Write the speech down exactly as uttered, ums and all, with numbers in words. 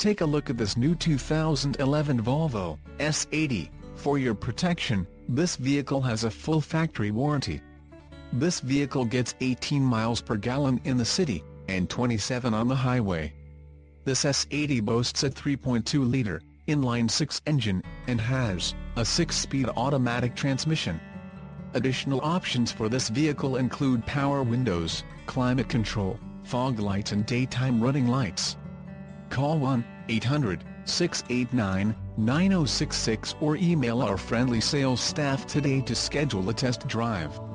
Take a look at this new two thousand eleven Volvo S eighty. For your protection, this vehicle has a full factory warranty. This vehicle gets eighteen miles per gallon in the city, and twenty-seven on the highway. This S eighty boasts a three point two liter, inline-six engine, and has a six-speed automatic transmission. Additional options for this vehicle include power windows, climate control, fog lights and daytime running lights. Call one eight hundred, six eight nine, nine zero six six or email our friendly sales staff today to schedule a test drive.